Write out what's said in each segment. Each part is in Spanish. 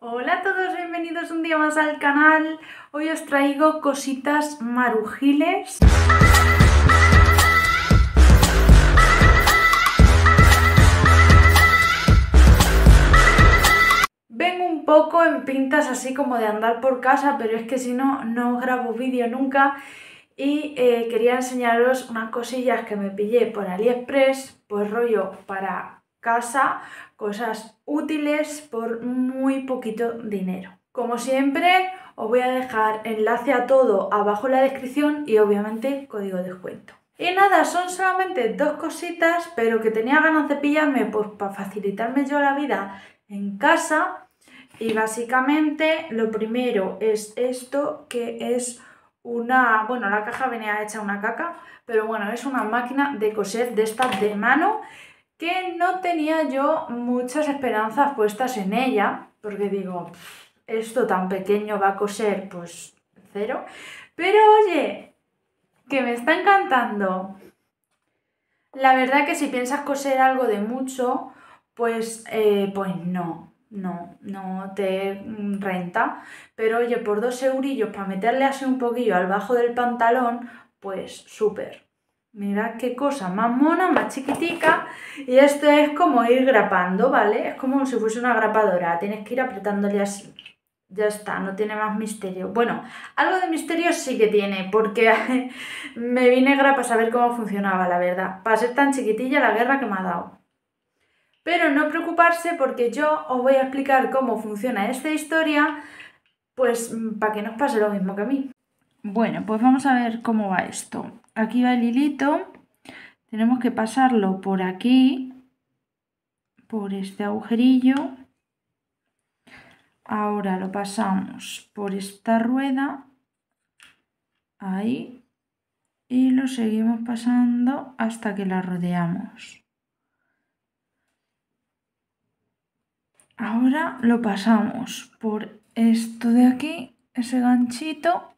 Hola a todos, bienvenidos un día más al canal. Hoy os traigo cositas marujiles. Vengo un poco en pintas así como de andar por casa, pero es que si no, no grabo vídeo nunca. Y quería enseñaros unas cosillas que me pillé por AliExpress, pues rollo para casa, cosas útiles por muy poquito dinero. Como siempre, os voy a dejar enlace a todo abajo en la descripción y obviamente código de descuento. Y nada, son solamente dos cositas, pero que tenía ganas de pillarme pues para facilitarme yo la vida en casa. Y básicamente lo primero es esto, que es una, bueno, la caja venía hecha una caca, pero bueno, es una máquina de coser de estas de mano que no tenía yo muchas esperanzas puestas en ella, porque digo, esto tan pequeño va a coser, pues cero. Pero oye, que me está encantando. La verdad que si piensas coser algo de mucho, pues no te renta. Pero oye, por 2 eurillos para meterle así un poquillo al bajo del pantalón, pues súper. Mirad qué cosa más mona, más chiquitica. Y esto es como ir grapando, ¿vale? Es como si fuese una grapadora. Tienes que ir apretándole así. Ya está, no tiene más misterio. Bueno, algo de misterio sí que tiene, porque me vi negra para saber cómo funcionaba, la verdad. Para ser tan chiquitilla la guerra que me ha dado. Pero no preocuparse porque yo os voy a explicar cómo funciona esta historia, pues para que no os pase lo mismo que a mí. Bueno, pues vamos a ver cómo va esto. Aquí va el hilito. Tenemos que pasarlo por aquí, por este agujerillo. Ahora lo pasamos por esta rueda, ahí, y lo seguimos pasando hasta que la rodeamos. Ahora lo pasamos por esto de aquí, ese ganchito.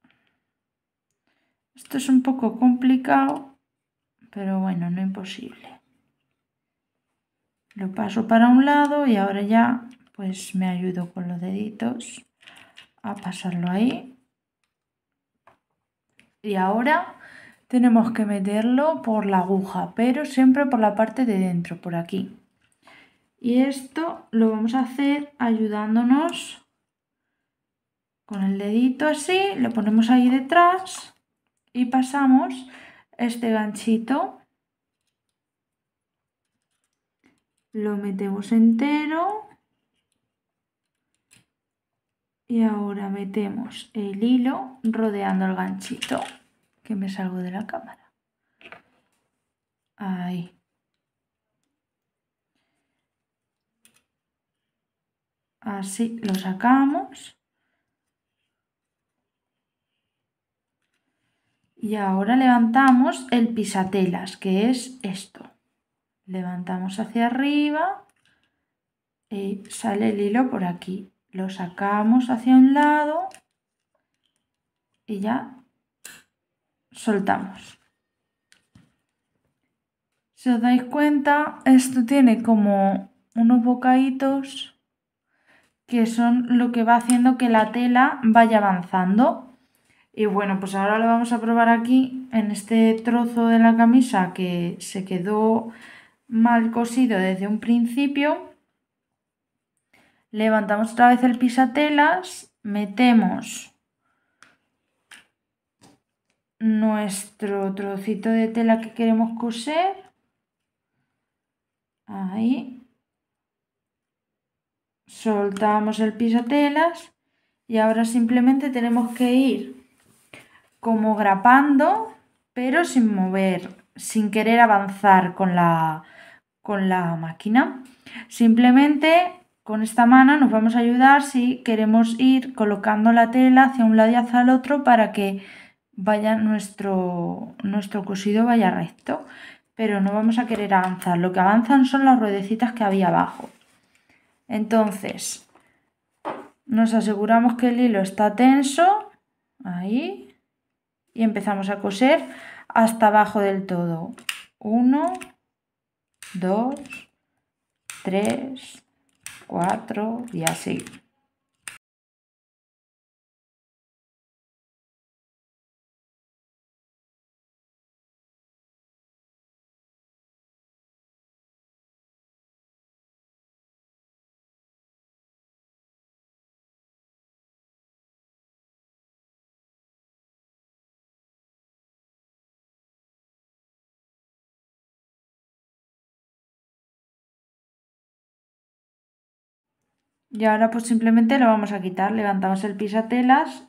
Esto es un poco complicado, pero bueno, no imposible. Lo paso para un lado y ahora ya pues me ayudo con los deditos a pasarlo ahí. Y ahora tenemos que meterlo por la aguja, pero siempre por la parte de dentro, por aquí. Y esto lo vamos a hacer ayudándonos con el dedito así, lo ponemos ahí detrás y pasamos este ganchito. Lo metemos entero y ahora metemos el hilo rodeando el ganchito, que me salgo de la cámara. Ahí. Así lo sacamos. Y ahora levantamos el pisatelas, que es esto. Levantamos hacia arriba y sale el hilo por aquí. Lo sacamos hacia un lado y ya soltamos. Si os dais cuenta, esto tiene como unos bocaditos que son lo que va haciendo que la tela vaya avanzando. Y bueno, pues ahora lo vamos a probar aquí en este trozo de la camisa que se quedó mal cosido desde un principio. Levantamos otra vez el pisatelas, metemos nuestro trocito de tela que queremos coser, ahí, soltamos el pisatelas y ahora simplemente tenemos que ir como grapando, pero sin mover, sin querer avanzar con la máquina. Simplemente con esta mano nos vamos a ayudar si queremos ir colocando la tela hacia un lado y hacia el otro para que vaya nuestro cosido vaya recto, pero no vamos a querer avanzar. Lo que avanzan son las ruedecitas que había abajo. Entonces nos aseguramos que el hilo está tenso, ahí, y empezamos a coser hasta abajo del todo. 1, 2, 3, 4 y así. Y ahora pues simplemente lo vamos a quitar. Levantamos el pisatelas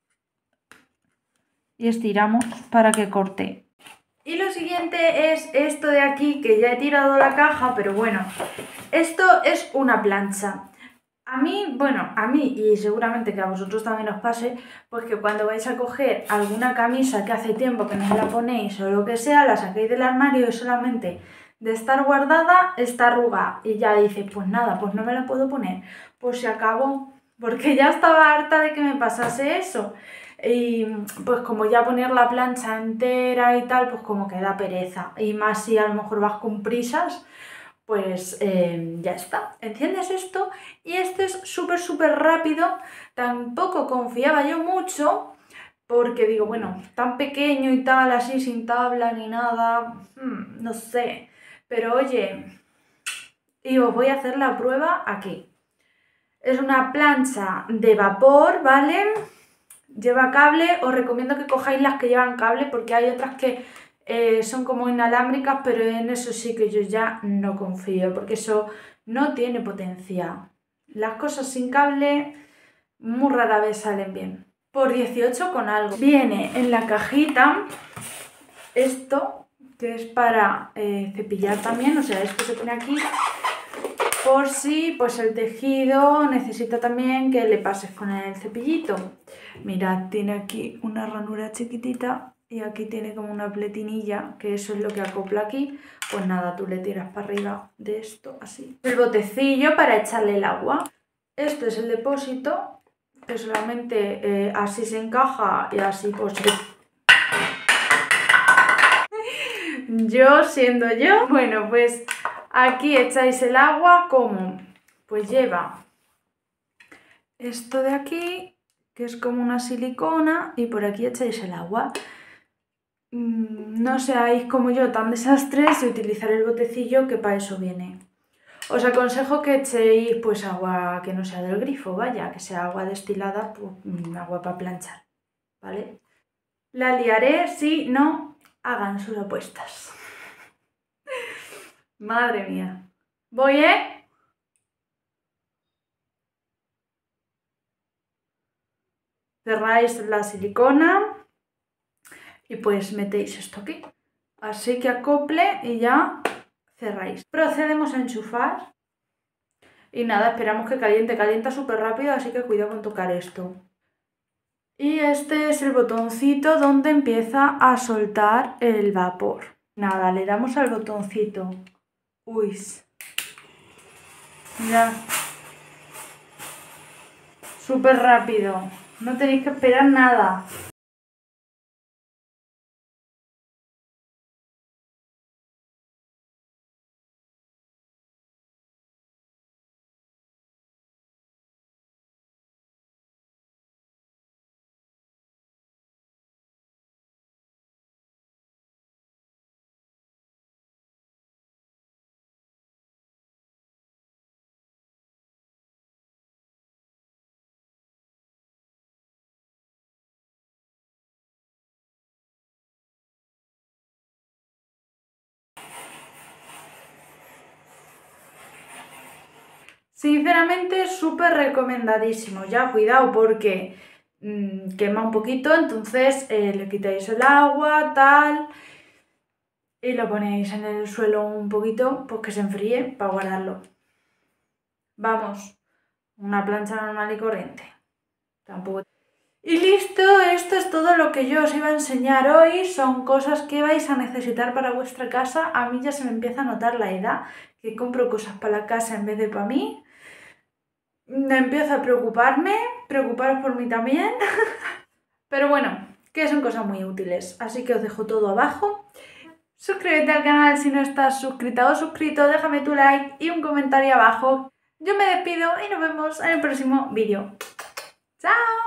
y estiramos para que corte. Y lo siguiente es esto de aquí, que ya he tirado la caja, pero bueno, esto es una plancha. A mí, y seguramente que a vosotros también os pase, pues que cuando vais a coger alguna camisa que hace tiempo que no se la ponéis o lo que sea, la saquéis del armario y solamente de estar guardada está arrugada. Y ya dice, pues nada, pues no me la puedo poner. Pues se acabó, porque ya estaba harta de que me pasase eso. Y pues como ya poner la plancha entera y tal, pues como que da pereza. Y más si a lo mejor vas con prisas, pues ya está. Enciendes esto y este es súper rápido. Tampoco confiaba yo mucho porque digo, bueno, tan pequeño y tal, así sin tabla ni nada, no sé. Pero oye, y os voy a hacer la prueba aquí. Es una plancha de vapor, ¿vale? Lleva cable, os recomiendo que cojáis las que llevan cable porque hay otras que son como inalámbricas, pero en eso sí que yo ya no confío porque eso no tiene potencia. Las cosas sin cable muy rara vez salen bien. Por 18 con algo. Viene en la cajita esto que es para cepillar también, o sea, esto se pone aquí por si pues el tejido necesita también que le pases con el cepillito. Mirad, tiene aquí una ranura chiquitita y aquí tiene como una pletinilla, que eso es lo que acopla aquí. Pues nada, tú le tiras para arriba de esto, así. El botecillo para echarle el agua. Este es el depósito, que solamente así se encaja y así pues... Yo siendo yo. Bueno, pues aquí echáis el agua como... Pues lleva esto de aquí, que es como una silicona, y por aquí echáis el agua. No seáis como yo tan desastres y utilizar el botecillo, que para eso viene. Os aconsejo que echéis pues agua que no sea del grifo, vaya, que sea agua destilada, pues, agua para planchar, ¿vale? La liaré si no hagan sus apuestas. Madre mía. Voy, ¿eh? Cerráis la silicona y pues metéis esto aquí. Así que acople y ya cerráis. Procedemos a enchufar. Y nada, esperamos que caliente. Calienta súper rápido, así que cuidado con tocar esto. Y este es el botoncito donde empieza a soltar el vapor. Nada, le damos al botoncito. Uy. Mirad. Súper rápido. No tenéis que esperar nada. Sinceramente, súper recomendadísimo. Ya, cuidado porque quema un poquito, entonces le quitáis el agua, tal, y lo ponéis en el suelo un poquito, pues que se enfríe para guardarlo. Vamos, una plancha normal y corriente. Tampoco... Y listo, esto es todo lo que yo os iba a enseñar hoy. Son cosas que vais a necesitar para vuestra casa. A mí ya se me empieza a notar la edad, que compro cosas para la casa en vez de para mí. Me empiezo a preocuparos por mí también. Pero bueno, que son cosas muy útiles. Así que os dejo todo abajo. Suscríbete al canal si no estás suscrita o suscrito. Déjame tu like y un comentario abajo. Yo me despido y nos vemos en el próximo vídeo. ¡Chao!